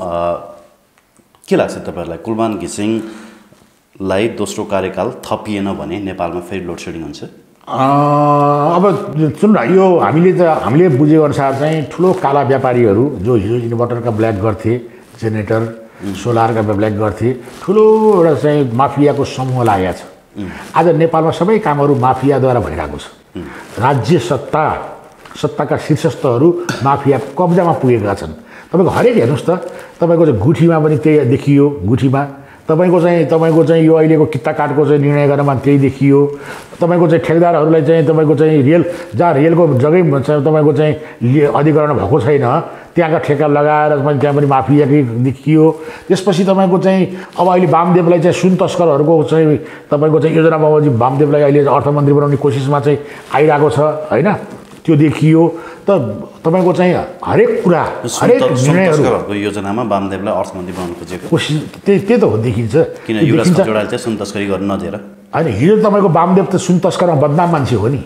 के लाग्छ तपाईँहरूलाई, कुलमान घिसिङलाई दोस्रो कार्यकाल थपिएन भने नेपालमा फेरि लोड सेडिङ हुन्छ? अब सुन न, यो हामीले त हामीले बुझेअनुसार चाहिँ ठुलो काला व्यापारीहरू जो हिजो इन्भर्टरका ब्ल्याक गर्थे, जेनेरेटर सोलरका ब्ल्याक गर्थे, ठुलो एउटा चाहिँ माफियाको समूह लागेको छ। आज नेपालमा सबै कामहरू माफियाद्वारा भइरहेको छ। राज्य सत्ता सत्ताका शीर्षस्थहरू माफिया कब्जामा पुगेका छन्। तपाईँको हरेक हेर्नुहोस् त, तपाईँको चाहिँ गुठीमा पनि त्यही देखियो, गुठीमा तपाईँको चाहिँ तपाईँको चाहिँ यो अहिलेको कित्ता काटको चाहिँ निर्णय गर्नमा त्यही देखियो। तपाईँको चाहिँ ठेकदारहरूलाई चाहिँ तपाईँको चाहिँ रेल जहाँ रेलको जग्गै तपाईँको चाहिँ अधिकरण भएको छैन त्यहाँका ठेका लगाएर पनि त्यहाँ पनि माफियाकै देखियो। त्यसपछि तपाईँको चाहिँ अब अहिले वामदेवलाई चाहिँ सुन तस्करहरूको चाहिँ तपाईँको चाहिँ योजना बमोजिम वामदेवलाई अहिले अर्थमन्त्री बनाउने कोसिसमा चाहिँ आइरहेको छ, होइन, त्यो देखियो। त तपाईँको चाहिँ हरेक कुरा हरेक निर्णयहरूको योजनामा वामदेवलाई अर्थमन्त्री बनाउनु खोजेको कोसिस त्यही त्यही त हो, देखिन्छ। किन युवराज जोडाले चाहिँ सुन तस्करी गर्न नदिएर? होइन, हिजो तपाईँको वामदेव त सुन तस्करमा बदनाम मान्छे हो नि,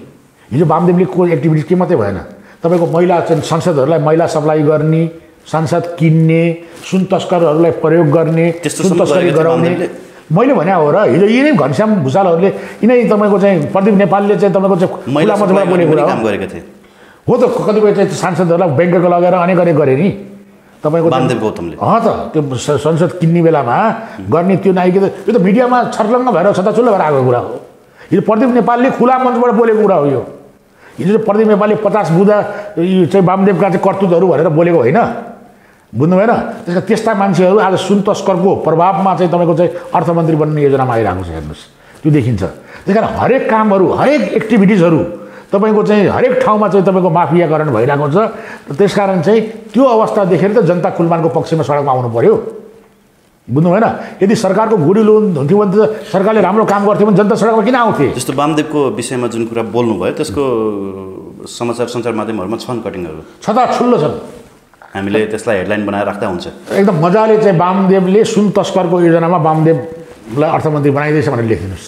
हिजो वामदेवले को एक्टिभिटिज के मात्रै भएन, तपाईँको महिला चाहिँ संसदहरूलाई महिला सप्लाई गर्ने, सांसद किन्ने, सुन तस्करहरूलाई प्रयोग गर्ने, सुन तस्करी गराउने मैले भने हो र। हिजो यिनै घनश्याम भुषालहरूले यिनै तपाईँको चाहिँ प्रदीप नेपालले चाहिँ तपाईँको चाहिँ खुला मञ्चबाट बोलेको कुरा हो त। कतिपय चाहिँ सांसदहरूलाई ब्याङ्कको लगेर अनेक अनेक गरे नि तपाईँको वामदेव गौतमले। अँ त त्यो संसद किन्ने बेलामा गर्ने त्यो नाइके त यो त मिडियामा छर्लङ्ग भएर छताछुल्ल भएर आएको कुरा हो। हिजो प्रदीप नेपालले खुला मञ्चबाट बोलेको कुरा हो यो। हिजो प्रदीप नेपालले पचास बुँदा यो चाहिँ वामदेवका चाहिँ कर्तुतहरू भनेर बोलेको होइन, बुझ्नु भएन। त्यसका त्यस्ता मान्छेहरू आज सुन तस्करको प्रभावमा चाहिँ तपाईँको चाहिँ अर्थमन्त्री बन्ने योजनामा आइरहेको छ, हेर्नुहोस् त्यो देखिन्छ। त्यस कारण हरेक कामहरू हरेक एक्टिभिटिजहरू तपाईँको चाहिँ हरेक ठाउँमा चाहिँ तपाईँको माफियाकरण भइरहेको छ। त्यस कारण चाहिँ त्यो अवस्था देखेर त जनता कुलमानको पक्षमा सडकमा आउनु पर्यो, बुझ्नु भएन। यदि सरकारको गुडी लोन हुन्थ्यो भने त सरकारले राम्रो काम गर्थ्यो भने जनता सडकमा किन आउँथे। जस्तो वामदेवको विषयमा जुन कुरा बोल्नुभयो त्यसको समाचार सञ्चार माध्यमहरूमा छन् कटिङहरू, छताछुल्लो छन्। हामीले त्यसलाई हेडलाइन बनाएर राख्दा हुन्छ। एकदम मजाले चाहिँ वामदेवले सुन तस्करको योजनामा वामदेवलाई अर्थमन्त्री बनाइदिएछ भनेर लेखिदिनुहोस्।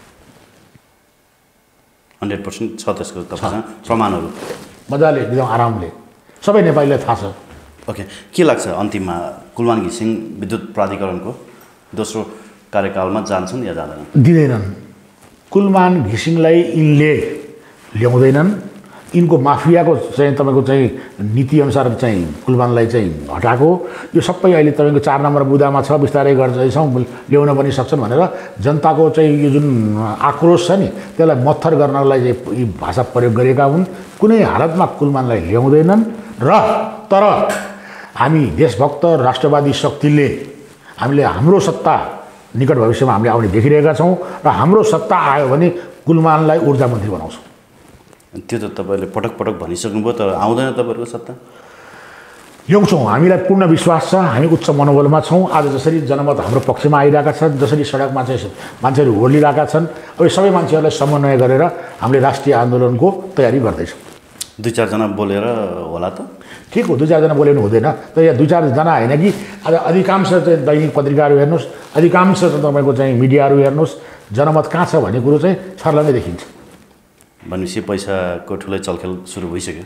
हन्ड्रेड पर्सेन्ट छ त्यसको तपाईँसँग प्रमाणहरू मजाले एकदम आरामले सबै नेपालीलाई थाहा छ। ओके, के लाग्छ अन्तिममा कुलमान घिसिङ विद्युत प्राधिकरणको दोस्रो कार्यकालमा जान्छन् या जाँदैनन्? दिँदैनन्। कुलमान घिसिङलाई यिनले ल्याउँदैनन्। यिनको माफियाको चाहिँ तपाईँको चाहिँ नीतिअनुसार चाहिँ कुलमानलाई चाहिँ हटाएको यो सबै अहिले तपाईँको चार नम्बर बुदामा छ, बिस्तारै गर्दैछौँ ल्याउन पनि सक्छन् भनेर जनताको चाहिँ यो जुन आक्रोश छ नि त्यसलाई मत्थर गर्नलाई चाहिँ यी भाषा प्रयोग गरेका हुन्। कुनै हालतमा कुलमानलाई ल्याउँदैनन् र तर हामी देशभक्त राष्ट्रवादी शक्तिले हामीले हाम्रो सत्ता निकट भविष्यमा हामीले आउने देखिरहेका छौँ र हाम्रो सत्ता आयो भने कुलमानलाई ऊर्जा मन्त्री बनाउँछौँ। त्यो त तपाईँले पटक पटक भनिसक्नुभयो, तर आउँदैन तपाईँहरूको सत्ता? ल्याउँछौँ, हामीलाई पूर्ण विश्वास छ, हामी उच्च मनोबलमा छौँ। आज जसरी जनमत हाम्रो पक्षमा आइरहेका छन्, जसरी सडकमा चाहिँ मान्छेहरू ओर्लिरहेका छन्, अब सबै मान्छेहरूलाई समन्वय गरेर हामीले राष्ट्रिय आन्दोलनको तयारी गर्दैछौँ। दुई चारजना बोलेर होला त ठिक हो, दुई चारजना बोल्यो भने हुँदैन। तर यहाँ दुई चारजना होइन कि आज अधिकांश चाहिँ दैनिक पत्रिकाहरू हेर्नुहोस्, अधिकांश तपाईँको चाहिँ मिडियाहरू हेर्नुहोस्, जनमत कहाँ छ भन्ने कुरो चाहिँ छर्लङ्गै देखिन्छ। भनेपछि पैसाको ठुलै चलखेल सुरु भइसक्यो।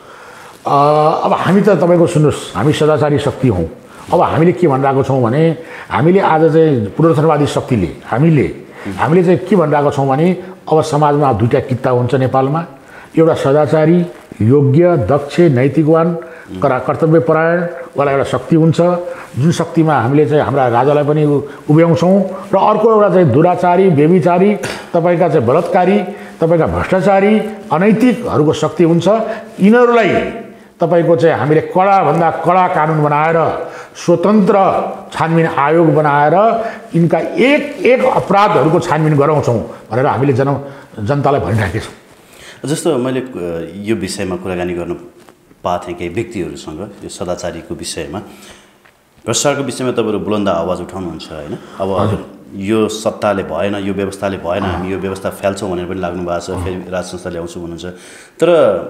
अब हामी त तपाईँको सुन्नुहोस्, हामी सदाचारी शक्ति हौँ। अब हामीले के भनिरहेको छौँ भने हामीले आज चाहिँ पूर्वथरवादी शक्तिले हामीले हामीले चाहिँ के भनिरहेको छौँ भने अब समाजमा दुईवटा कित्ता हुन्छ नेपालमा, एउटा सदाचारी योग्य दक्ष नैतिकवान करा कर्तव्यपरायण वाला एउटा शक्ति हुन्छ, जुन शक्तिमा हामीले चाहिँ हाम्रा राजालाई पनि उभ्याउँछौँ, र अर्को एउटा चाहिँ दुराचारी व्यभिचारी तपाईँका चाहिँ बलात्कारी तपाईँका भ्रष्टाचारी अनैतिकहरूको शक्ति हुन्छ। यिनीहरूलाई तपाईँको चाहिँ हामीले कडाभन्दा कडा कानुन बनाएर स्वतन्त्र छानबिन आयोग बनाएर यिनका एक एक अपराधहरूको छानबिन गराउँछौँ भनेर हामीले जन जनतालाई भनिराखेका छौँ। जस्तो मैले यो विषयमा कुराकानी गर्नु पाएको थिएँ केही व्यक्तिहरूसँग यो सदाचारीको विषयमा, भ्रष्टाचारको विषयमा तपाईँहरू बुलन्द आवाज उठाउनुहुन्छ होइन। अब यो सत्ताले भएन, यो व्यवस्थाले भएन, हामी यो व्यवस्था फ्याल्छौँ भनेर पनि लाग्नु भएको छ, फेरि राज संस्था ल्याउँछु भन्नुहुन्छ। तर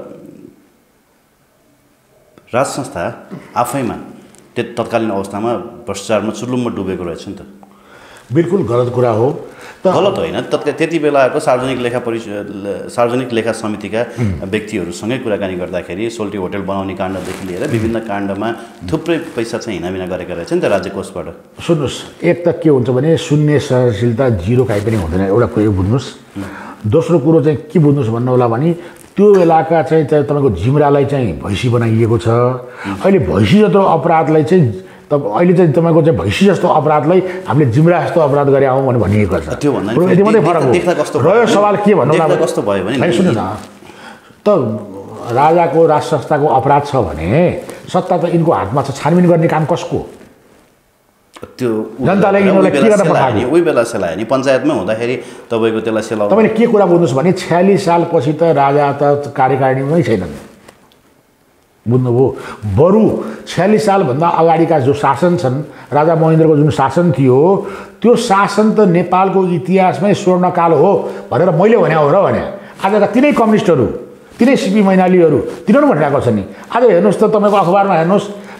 राज संस्था आफैमा त्यो तत्कालीन अवस्थामा भ्रष्टाचारमा चुर्लुममा डुबेको रहेछ नि त। बिल्कुल गलत कुरा हो। गलत होइन, तत्काल त्यति बेलाको सार्वजनिक लेखा परिस सार्वजनिक लेखा समितिका व्यक्तिहरूसँगै कुराकानी गर्दाखेरि सोल्टी होटल बनाउने काण्डदेखि लिएर विभिन्न काण्डमा थुप्रै पैसा चाहिँ हिनामिना गरेका रहेछ नि त राज्य कोषबाट। सुन्नुहोस्, एक त के हुन्छ भने शून्य सहनशीलता जिरो काहीँ पनि हुँदैन, एउटा कुरो बुझ्नुहोस्। दोस्रो कुरो चाहिँ के बुझ्नुहोस् भन्नु होला भने त्यो बेलाका चाहिँ तपाईँको जिम्रालाई चाहिँ भैँसी बनाइएको छ। अहिले भैँसी जस्तो अपराधलाई चाहिँ तब अहिले चाहिँ तपाईँको चाहिँ भैँसी जस्तो अपराधलाई हामीले जिम्रा जस्तो अपराध गरे आउँ भनेर भनिएको छ। त्यो भन्दा यति मात्रै फरक हो। रह्यो सवाल के भन्नु होला कस्तो भयो भने सुन्नु न, त राजाको राज संस्थाको अपराध छ भने सत्ता त यिनको हातमा छ, छानबिन गर्ने काम कसको? त्यो जनताले यिनीहरूलाई के गर्न पठायो? उही बेला सेलायो नि पञ्चायतमा हुँदाखेरि तपाईँको त्यसलाई सेलाउ। तपाईँले के कुरा बुझ्नुहोस् भने छयालिस सालपछि त राजा त कार्यकारिणीमै छैनन्, बुझ्नुभयो। बरु छयालिस सालभन्दा अगाडिका जो शासन छन्, राजा महेन्द्रको जुन शासन थियो त्यो शासन त नेपालको इतिहासमै स्वर्णकाल हो भनेर मैले भने हो र भने आजका तिनै कम्युनिस्टहरू, तिनै सिपी मैनालीहरू तिनीहरू भनिरहेको छ नि। आज हेर्नुहोस् त तपाईँको अखबारमा हेर्नुहोस्,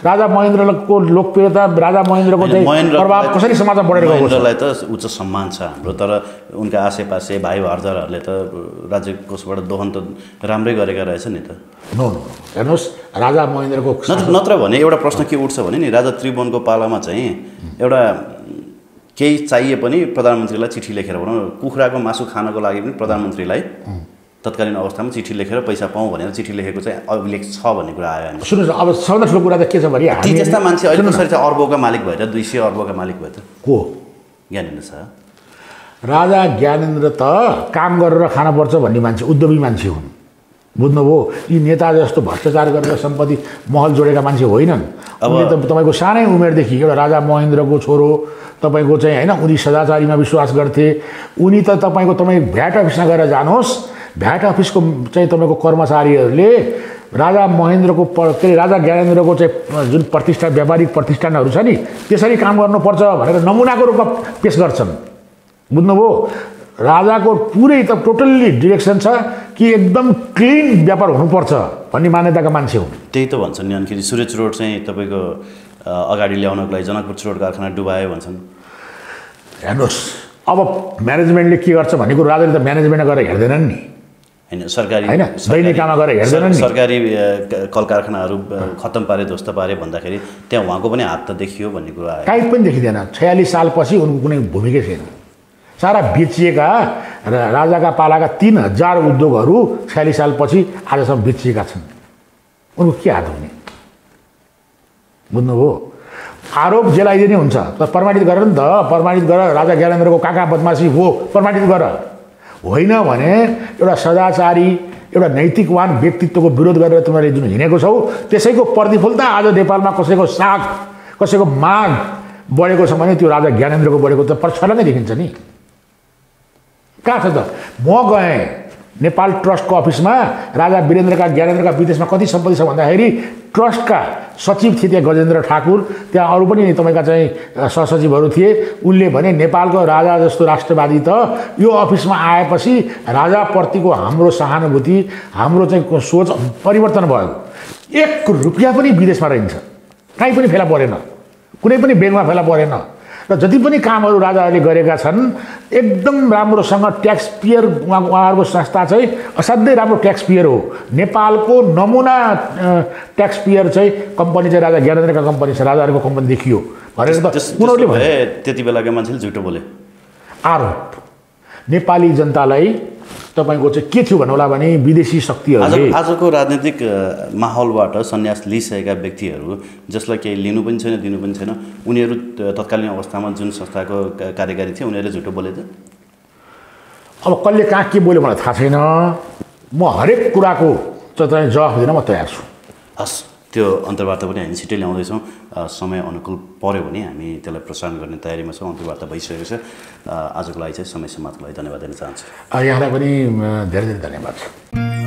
राजा महेन्द्रको लोकप्रियता राजा महेन्द्रको चाहिँ प्रभाव कसरी समाजमा बढेर गएको छ? महेन्द्रलाई त उच्च सम्मान छ हाम्रो, तर उनका आसेपासे भाइ भारदारहरूले त राज्य कोषबाट दोहन त राम्रै गरेका रहेछ नि त। नो नो हेर्नुहोस्, राजा महेन्द्रको नत्र भने एउटा प्रश्न के उठ्छ भने नि, राजा त्रिभुवनको पालामा चाहिँ एउटा केही चाहिए पनि प्रधानमन्त्रीलाई चिठी लेखेर, भनौँ कुखुराको मासु खानको लागि पनि प्रधानमन्त्रीलाई तत्कालीन अवस्थामा चिठी लेखेर पैसा पाऊँ भनेर चिठी लेखेको चाहिँ अभिलेख छ भन्ने कुरा आयो। सुन्नुहोस्, अब सबभन्दा ठुलो कुरा त के छ भने ती त्यस्ता मान्छे अहिले कसरी चाहिँ अर्बौका मालिक भएर दुई सय अर्बका मालिक भयो त? को? ज्ञानेन्द्र छ। राजा ज्ञानेन्द्र त काम गरेर खानुपर्छ भन्ने मान्छे, उद्यमी मान्छे हुन्, बुझ्नुभयो? यी नेता जस्तो भ्रष्टाचार गरेर सम्पत्ति महल जोडेका मान्छे होइनन्। उनले त तपाईँको सानै उमेरदेखि एउटा राजा महेन्द्रको छोरो तपाईँको चाहिँ होइन, उनी सदाचारीमा विश्वास गर्थे। उनी त तपाईँको तपाईँ भ्याट अफिसमा गएर जानुहोस्, भ्याट अफिसको चाहिँ तपाईँको कर्मचारीहरूले राजा महेन्द्रको प के अरे राजा ज्ञानेन्द्रको चाहिँ जुन प्रतिष्ठान व्यापारिक प्रतिष्ठानहरू छ नि, त्यसरी काम गर्नुपर्छ भनेर नमुनाको रूपमा पेस गर्छन्, बुझ्नुभयो? राजाको पुरै त टोटल्ली डिरेक्सन छ कि एकदम क्लिन व्यापार हुनुपर्छ भन्ने मान्यताका मान्छे हुन्। त्यही त भन्छन् नि। अनिखेरि सुरेश रोड चाहिँ तपाईँको अगाडि ल्याउनको लागि जनकपुर चुरोट कारखाना डुबायो भन्छन्। हेर्नुहोस्, अब म्यानेजमेन्टले के गर्छ भन्ने कुरो राजाले त म्यानेजमेन्टमा गएर हेर्दैनन् नि, होइन सरकारी होइन दैनिकामा गएर हेर्दैनन् नि। सरकारी कल कारखानाहरू खत्तम पारे ध्वस्त पारे भन्दाखेरि त्यहाँ उहाँको पनि हात त देखियो भन्ने कुरा आयो। काहीँ पनि देखिँदैन। छयालिस सालपछि उनको कुनै भूमिकै छैन। सारा बेचिएका राजाका पालाका तीन हजार उद्योगहरू छयालिस सालपछि आजसम्म बेचिएका छन्। उनको के हात हुने, बुझ्नुभयो? आरोप जेलाइदिने हुन्छ तर प्रमाणित गरेर नि त, प्रमाणित गरेर राजा ज्ञानेन्द्रको कहाँ कहाँ बदमासी हो प्रमाणित गर। होइन भने एउटा सदाचारी एउटा नैतिकवान व्यक्तित्वको विरोध गरेर तिमीहरूले जुन हिँडेको छौ त्यसैको प्रतिफल त आज नेपालमा कसैको साग कसैको माग बढेको छ भने त्यो राजा ज्ञानेन्द्रको बढेको त प्रक्षालन नै देखिन्छ नि। कहाँ छ त? म गएँ नेपाल ट्रस्टको अफिसमा, राजा वीरेन्द्रका ज्ञानेन्द्रका विदेशमा कति सम्पत्ति छ भन्दाखेरि ट्रस्टका सचिव थिए त्यहाँ गजेन्द्र ठाकुर, त्यहाँ अरू पनि तपाईँका चाहिँ सहसचिवहरू थिए। उनले भने नेपालको राजा जस्तो राष्ट्रवादी त यो अफिसमा आएपछि राजाप्रतिको हाम्रो सहानुभूति हाम्रो चाहिँ सोच परिवर्तन भयो। एक रुपियाँ पनि विदेशमा रहन्छ, कहीँ पनि फेला परेन, कुनै पनि ब्याङ्कमा फेला परेन। र जति पनि कामहरू राजाहरूले गरेका छन् एकदम राम्रोसँग ट्याक्स पेयर, उहाँहरूको संस्था चाहिँ असाध्यै राम्रो ट्याक्स पेयर हो। नेपालको नमुना ट्याक्स पेयर चाहिँ कम्पनी चाहिँ राजा ज्ञानेन्द्रका कम्पनी छ, राजाहरूको कम्पनी देखियो भनेर त उनीहरूले भने। त्यति बेलाका मान्छेले झुटो बोले। आरोप नेपाली जनतालाई तपाईँको चाहिँ के थियो भन्नु होला भने विदेशी शक्तिहरूले आजको राजनीतिक माहौलबाट सन्यास लिइसकेका व्यक्तिहरू जसलाई केही लिनु पनि छैन दिनु पनि छैन, उनीहरू तत्कालीन अवस्थामा जुन संस्थाको कार्यकारी थिए उनीहरूले झुटो बोले त? अब कसले कहाँ के बोल्यो मलाई थाहा छैन। म हरेक कुराको चाहिँ जवाफ दिन म तयार छु। हस्, त्यो अन्तर्वार्ता पनि हामी छिट्टै ल्याउँदैछौँ। समय अनुकूल पऱ्यो भने हामी त्यसलाई प्रसारण गर्ने तयारीमा छौँ। अन्तर्वार्ता भइसकेको छ। आजको लागि चाहिँ समय समाप्तको लागि धन्यवाद दिन चाहन्छु। यहाँलाई पनि धेरै धेरै धन्यवाद छ।